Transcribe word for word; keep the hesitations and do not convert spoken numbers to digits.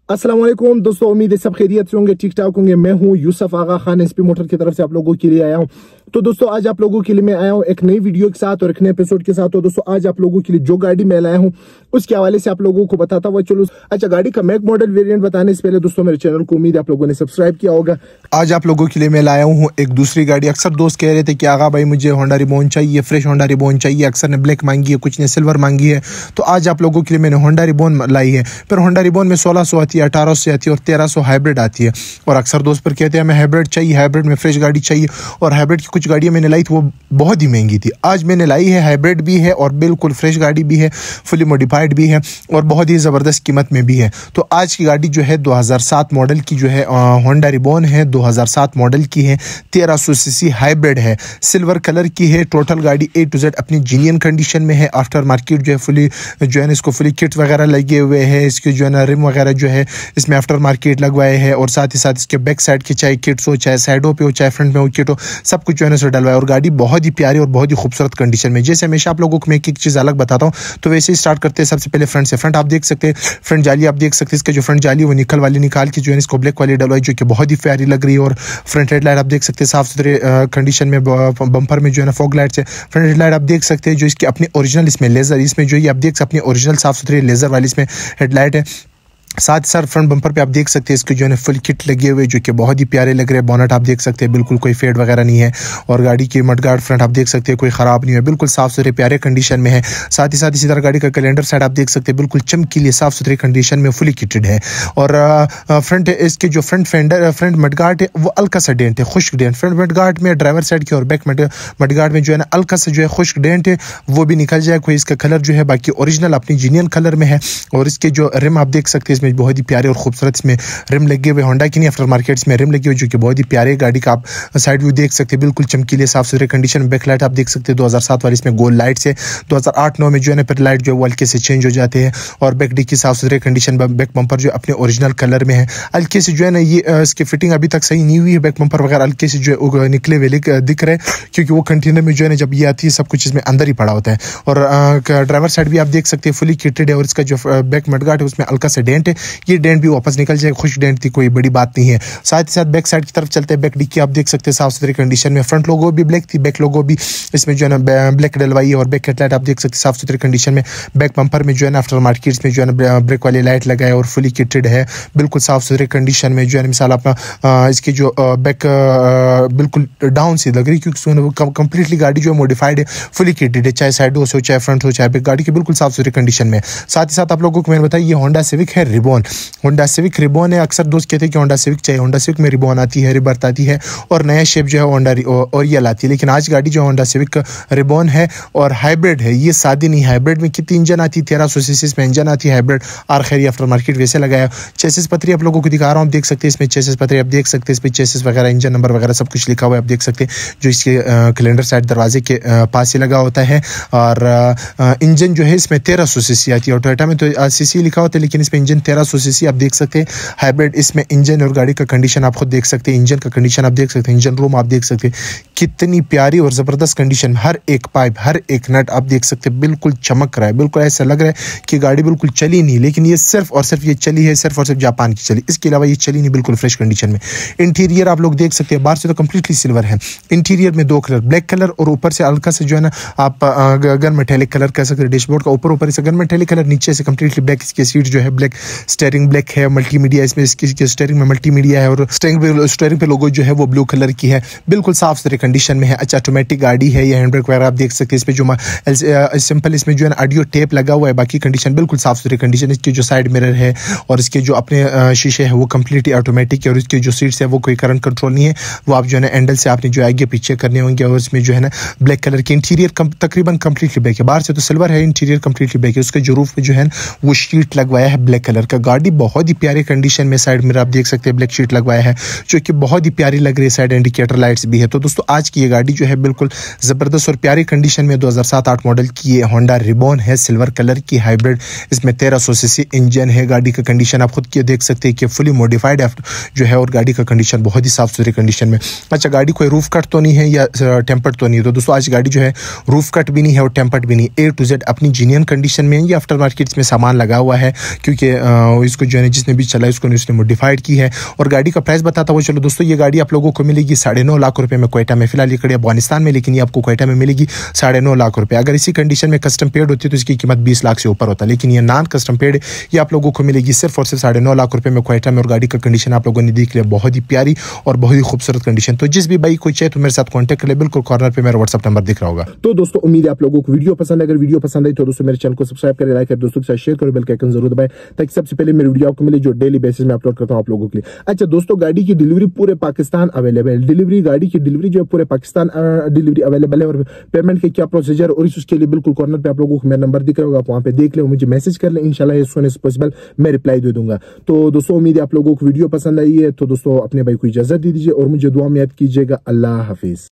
अस्सलाम वालेकुम दोस्तों, उम्मीद है सब खैरियत से होंगे, ठीक ठाक होंगे। मैं हूं यूसुफ आगा खान, एनसीपी मोटर की तरफ से आप लोगों के लिए आया हूं। तो दोस्तों आज आप लोगों के लिए मैं आया हूं एक नई वीडियो के साथ और एक नए एपिसोड के साथ। तो दोस्तों आज आप लोगों के लिए जो गाड़ी मैं लाया हूं उसके हवाले से आप लोगों को बताता हुआ चलो। अच्छा, गाड़ी का मैक मॉडल वेरिएंट बताने से पहले दोस्तों मेरे चैनल को उम्मीद है आप लोगों ने सब्सक्राइब किया होगा। आज आप लोगों के लिए मैं लाया हूँ एक दूसरी गाड़ी। अक्सर दोस्त कह रहे थे कि आगा भाई मुझे होंडा रिबॉर्न चाहिए, फ्रेश होंडा रिबॉर्न चाहिए। अक्सर ने ब्लैक मांगी है, कुछ ने सिल्वर मांगी है। तो आज आप लोगों के लिए मैंने होंडा रिबॉर्न लाई है। फिर होंडा रिबॉर्न में सोलह सौ आती है, अठारह सौ आती है और तेरह सौ हाइब्रिड आती है। और अक्सर दोस्त पर कहते हैं हमें हाइब्रिड चाहिए, हाइब्रिड में फ्रेश गाड़ी चाहिए। और हाइब्रिड की कुछ गाड़ियां मैंने लाई थी वो बहुत ही महंगी थी। आज मैंने लाई है, हाइब्रिड भी है और बिल्कुल फ्रेश गाड़ी भी है, फुली मॉडिफाइड भी है और बहुत ही ज़बरदस्त कीमत में भी है। तो आज की गाड़ी जो है दो हज़ार सात मॉडल की जो है होंडा रिबॉर्न है, दो हज़ार सात मॉडल की है, तेरह सौ सीसी हाइब्रिड है, सिल्वर कलर की है। टोटल गाड़ी ए टू जेड अपनी जीनियन कंडीशन में है। आफ्टर मार्केट जो है फुली जो है इसको फुली किट वगैरह लगे हुए हैं। इसके जो है ना रिम वगैरह जो है इसमें आफ्टर मार्केट लगवाए हैं और साथ ही साथ इसके बैक साइड की चाहे किट्स हो, चाहे साइडों पे हो, चाहे फ्रंट में हो किट हो, सब कुछ जो है ना डलवाए। और गाड़ी बहुत ही प्यारी और बहुत ही खूबसूरत कंडीशन में। जैसे हमेशा आप लोगों को मैं एक एक चीज़ अलग बताता हूँ, तो वैसे ही स्टार्ट करते हैं। सबसे पहले फ्रंट से। फ्रंट आप देख सकते हैं, फ्रंट जाली आप देख सकते हैं। इसका जो फ्रंट जाली वो निकल वाली निकाल के जो है इसको ब्लैक वाली डलवाई, जो कि बहुत ही प्यारी लग रही है। और फ्रंट हेडलाइट आप देख सकते हैं साफ सुथरे कंडीशन में। बम्पर में जो है ना फॉग लाइट से फ्रंट हेडलाइट आप देख सकते हैं, जो इसकी अपनी ओरिजिनल इसमें लेजर इसमें जो है आप देख सकते हैं, अपनी ओरिजिनल साफ सुथरे लेजर वाली इसमें हेडलाइट है। साथ ही साथ फ्रंट बम्पर पे आप देख सकते हैं इसके जो है फुल किट लगे हुए जो कि बहुत ही प्यारे लग रहे हैं। बोनट आप देख सकते हैं बिल्कुल कोई फेड वगैरह नहीं है। और गाड़ी की मडगार्ड फ्रंट आप देख सकते हैं कोई ख़राब नहीं है, बिल्कुल साफ सुथरे प्यारे कंडीशन में है। साथ ही साथ इसी तरह गाड़ी का कैलेंडर साइड आप देख सकते हैं बिल्कुल चमकीले साफ सुथरे कंडीशन में फुली किटेड है। और फ्रंट इसके जो फ्रंट फेंडर फ्रंट मडगार्ड है वो हल्का सा डेंट है, खुश्क डेंट। फ्रंट मडगार्ड में ड्राइवर साइड की और बैक मडगार्ड में जो है ना हल्का सा जो है खुश्क डेंट है, वो भी निकल जाए। कोई इसका कलर जो है बाकी ओरिजिनल अपनी जीनियन कलर में है। और इसके जो रिम आप देख सकते हैं इसमें बहुत ही प्यारे और खूबसूरत इसमें रिम लगे हुए, होंडा की नहीं आफ्टर मार्केट्स में रिम लगे हुए जो कि बहुत ही प्यारे। गाड़ी का आप साइड व्यू देख सकते हैं बिल्कुल चमकीले साफ सुथरे कंडीशन में। बैक लाइट आप देख सकते हैं दो हज़ार सात वाली इसमें गोल्ड लाइट से। दो हज़ार आठ नौ में जो है ना फिर लाइट जो है वो हल्के से चेंज हो जाते हैं। और बैक डिक्की साफ सुथरे कंडीशन, बैक बम्पर जो अपने ओरिजिनल कलर में है। हल्के से जो है ना ये इसकी फिटिंग अभी तक सही नहीं हुई है, बैक बम्पर वगैरह हल्के से जो है निकले हुए दिख रहे हैं, क्योंकि वो कंटेनर में जो है ना जब ये आती है सब कुछ इसमें अंदर ही पड़ा होता है। और ड्राइवर साइड भी आप देख सकते हैं फुली किटेड है। और इसका जो बैक मडगार्ड है उसमें हल्का सा डेंट है, ये डेंट भी वापस निकल जाए, खुश डेंट थी, कोई बड़ी बात नहीं है। साथ ही साथ बैक साइड की तरफ चलते हैं। बैक डिक्की आप देख सकते हैं साफ सुथरी कंडीशन में। फ्रंट लोगो भी ब्लैक थी, बैक लोगो भी इसमें जो है ना ब्लैक डलवाई है। और बैक हेडलाइट आप देख सकते हैं साफ सुथरी कंडीशन में। बैक बम्पर में जो है ना आफ्टर मार्केट्स में जो है ना ब्रेक वाली लाइट लगाए और फुली किटेड है, बिल्कुल साफ सुथरे कंडीशन में। जो है मिसाल अपना इसकी जो बैक बिल्कुल डाउन सी लग रही, क्योंकि कंप्लीटली गाड़ी जो है मॉडिफाइड है, फुली किटेड है, चाहे साइड हो, चाहे फ्रंट हो, चाहे बैक, गाड़ी की बिल्कुल साफ सुथरी कंडीशन में। साथ ही साथ आप लोगों को मैंने बताया ये होंडा सिविक है रिबॉर्न। होंडा सिविक रिबॉर्न है। अक्सर दोस्त कहते हैं कि होंडा सिविक चाहिए, होंडा सिविक में रिबॉर्न आती है, रिबर्थ आती है और नया शेप जो है होंडा ओरियल आती है। लेकिन आज गाड़ी जो होंडा सिविक रिबॉर्न है और हाइब्रिड है, ये सादी नहीं। हाइब्रिड में कितनी इंजन आती है, तेरह सौ सीसी में इंजन आती है हाइब्रिड। आर खैरी आफ्टर मार्केट वैसे लगाया। चेसिस पत्री आप लोगों को दिखा रहा हूँ, आप देख सकते हैं इसमें चेसिस पत्री आप देख सकते हैं, इसमें चेसिस वगैरह इंजन नंबर वगैरह सब कुछ लिखा हुआ है, आप देख सकते हैं, जो इसके कैलेंडर साइड दरवाजे के पास ही लगा होता है। और इंजन जो है इसमें तेरह सौ सीसी आती है। और टोयोटा में तो सीसी लिखा होता है लेकिन इसमें इंजन तेरह सौ सीसी आप देख सकते हैं। हाइब्रिड इसमें इंजन और गाड़ी का कंडीशन आप खुद देख सकते हैं, इंजन का कंडीशन आप देख सकते हैं, इंजन रूम आप देख सकते हैं कितनी प्यारी और ज़बरदस्त कंडीशन। हर एक पाइप, हर एक नट आप देख सकते हैं बिल्कुल चमक रहा है, बिल्कुल ऐसा लग रहा है कि गाड़ी बिल्कुल चली नहीं। लेकिन ये सिर्फ और सिर्फ ये चली है सिर्फ और सिर्फ जापान की चली, इसके अलावा ये चली नहीं, बिल्कुल फ्रेश कंडीशन में। इंटीरियर आप लोग देख सकते हैं, बाहर से तो कम्प्लीटली सिल्वर है। इंटीरियर में दो कलर, ब्लैक कलर और ऊपर से हल्का से जो है ना आप गन मेटेलिक कलर कह सकते हैं। डैशबोर्ड का ऊपर ऊपर से गन मेटेलिक कलर, नीचे से कम्प्लीटली ब्लैक। इसकी सीट जो है ब्लैक, स्टीयरिंग ब्लैक है, मल्टीमीडिया इसमें इसकी स्टीयरिंग में मल्टीमीडिया है। और स्टीयरिंग पे स्टीयरिंग पे लोगो जो है वो ब्लू कलर की है, बिल्कुल साफ सुथरे कंडीशन में है। अच्छा ऑटोमेटिक गाड़ी है, ये हैंड ब्रेक वगैरह आप देख सकते हैं। इसमें जो सिंपल इसमें जो है ऑडियो टेप लगा हुआ है, बाकी कंडीशन बिल्कुल साफ सुथरी कंडीशन। इसकी जो साइड मिरर है और इसके जो अपने शीशे है वो कम्प्लीटली ऑटोमेटिक है। और इसकी जो सीट्स है वो कोई करंट कंट्रोल नहीं है, वो आप जो है ना हैंडल से आपने जो आगे पीछे करने होंगे। और इसमें जो है ना ब्लैक कलर की इंटीरियर तकरीबन कम्प्लीटली ब्लैक है, बाहर से तो सिल्वर है, इंटीरियर कम्प्लीटली ब्लैक है। उसके जो रूफ पे जो है वो शीट लगवाया है ब्लैक कलर का। गाड़ी बहुत ही प्यारे कंडीशन में, साइड मिरर आप देख सकते हैं ब्लैक शीट लगवाया है जो कि बहुत ही प्यारी लग रही है। साइड इंडिकेटर लाइट्स भी है। तो दोस्तों आज की ये गाड़ी जो है बिल्कुल जबरदस्त और प्यारी कंडीशन में दो हज़ार सात आठ मॉडल की ये होंडा रिबॉर्न है, सिल्वर कलर की हाइब्रिड। इसमें तेरह सौ सीसी इंजन है। गाड़ी का कंडीशन आप खुद की देख सकते हैं कि फुली मॉडिफाइड जो है और गाड़ी का कंडीशन बहुत ही साफ सुथरी कंडीशन में। अच्छा गाड़ी कोई रूफ कट तो नहीं है या टेम्पर्ड तो नहीं है। तो दोस्तों आज गाड़ी जो है रूफ कट भी नहीं है और टेम्पर्ड भी नहीं, ए टू जेड अपनी जीनियन कंडीशन में। ये आफ्टर मार्केट में सामान लगा हुआ है क्योंकि इसको जो है जिसने भी चला इसको उसने मॉडिफाइड की है। और गाड़ी का प्राइस बताता हुआ चलो दोस्तों, ये गाड़ी आप लोगों को मिलेगी साढ़े नौ लाख रुपए में क्वेटा में। फिलहाल ये खड़ी अफगानिस्तान में, लेकिन ये आपको क्वेटा में मिलेगी साढ़े नौ लाख रुपए। अगर इसी कंडीशन में कस्टम पेड होती है तो इसकी कीमत बीस लाख से ऊपर होता है, लेकिन ये नॉन कस्टम पेड ये आप लोगों को मिलेगी सिर्फ और सिर्फ साढ़े नौ लाख रुपए में क्वेटा में। और गाड़ी का कंडीशन आप लोगों ने देख लिया, बहुत ही प्यारी और बहुत ही खूबसूरत कंडीशन। तो जिस भी भाई कोई चाहे तो मेरे साथ कॉन्टैक्ट कर ले, बिल्कुल कॉर्नर पे मेरा व्हाट्सएप नंबर दिख रहा होगा। तो दोस्तों उम्मीद है आप लोगों को वीडियो पसंद है। अगर वीडियो पसंद आई तो दोस्तों मेरे चैनल को सब्सक्राइब करें, लाइक करें, दोस्तों के साथ शेयर करो, बेल का आइकन जरूर दबाएं ताकि सबसे पहले मेरी वीडियो आपको मिले जो डेली बेसिस में अपलोड करता हूं आप लोगों के लिए। अच्छा दोस्तों, गाड़ी की डिलीवरी पूरे पाकिस्तान अवेलेबल है। डिलीवरी गाड़ी की डिलीवरी जो है पूरे पाकिस्तान डिलीवरी अवेलेबल है। और पेमेंट के क्या प्रोसीजर और उसके लिए बिल्कुल कॉर्नर पे आप लोगों को मेरा नंबर दिख रहा होगा, आप वहां पे देख ले, मुझे मैसेज कर ले, इंशाल्लाह एज सून एज पॉसिबल मैं रिप्लाई दे दूंगा। तो दोस्तों उम्मीद है आप लोगों को वीडियो पसंद आई है। तो दोस्तों अपने भाई को इजाजत दे दीजिए और मुझे दुआ में याद कीजिएगा। अल्लाह हाफिज।